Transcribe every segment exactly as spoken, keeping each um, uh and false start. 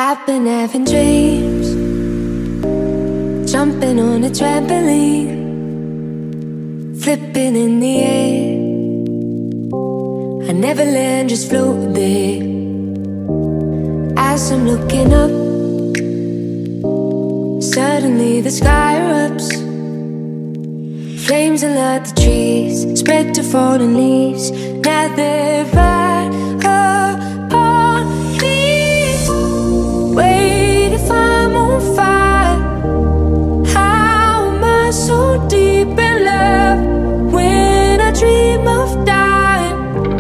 I've been having dreams, jumping on a trampoline, flipping in the air. I never land, just float there. As I'm looking up, suddenly the sky erupts. Flames alert the trees, spread to fallen leaves. Now they're right upon me. Wait, if I'm on fire, how am I so deep in love? When I dream of dying,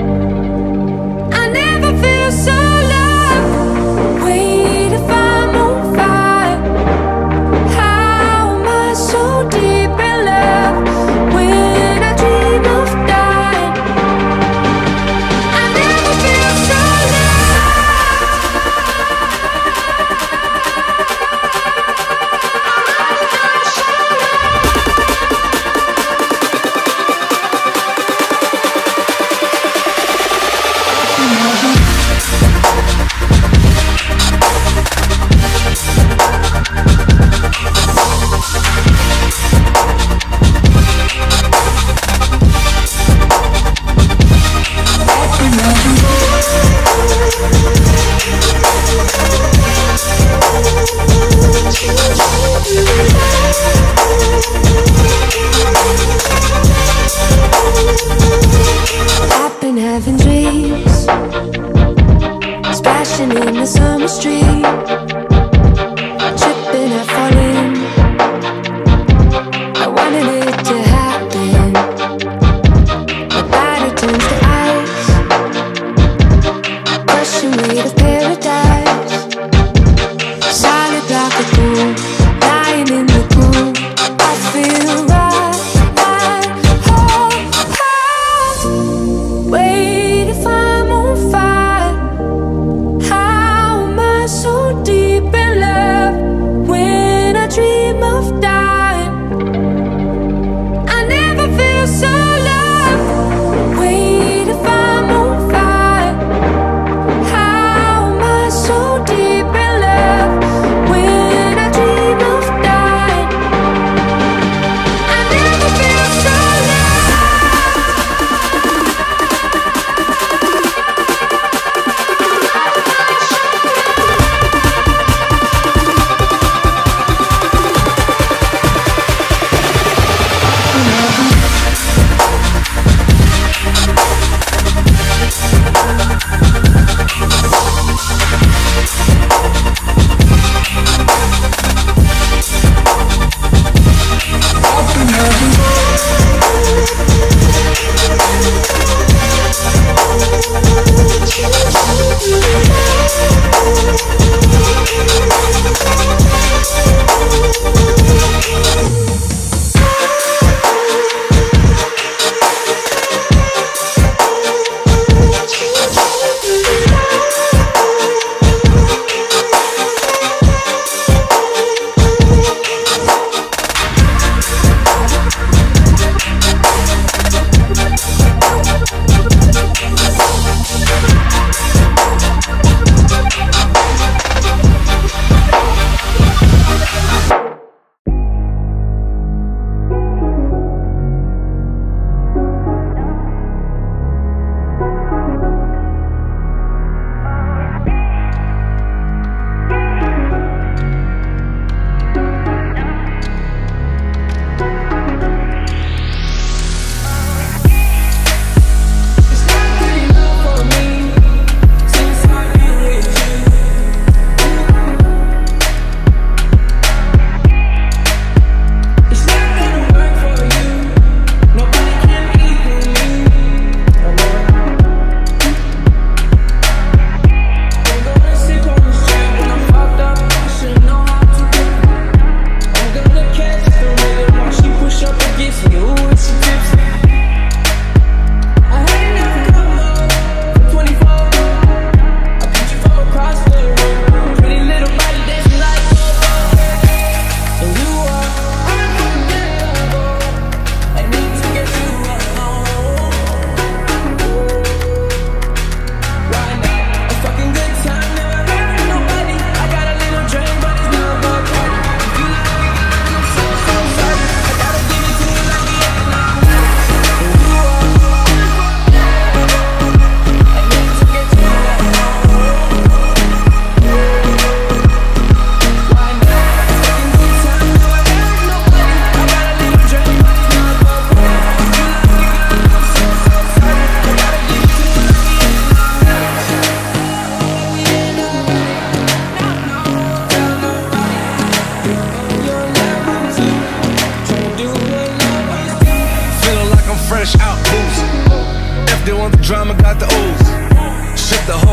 I never feel so loved. Wait, if I'm on fire, how am I so deep in love? When I dream of dying, I never feel so I've been having dreams, splashing in the summer street, tripping and falling. I wanted it to happen. My body turns to ice, crushing weight of paradise. Solid block of gold, lying in the cool. I feel right, right, oh, oh. Wait, if I'm on fire, how am I so deep?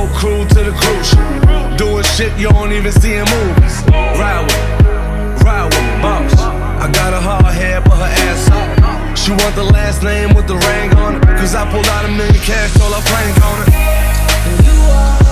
crew to the cruise ship, doing shit you don't even see in movies. Ride with, ride with boss. I got a hard head, put her ass up. She want the last name with the ring on it, cause I pulled out a million cash, all her flames on it. And you are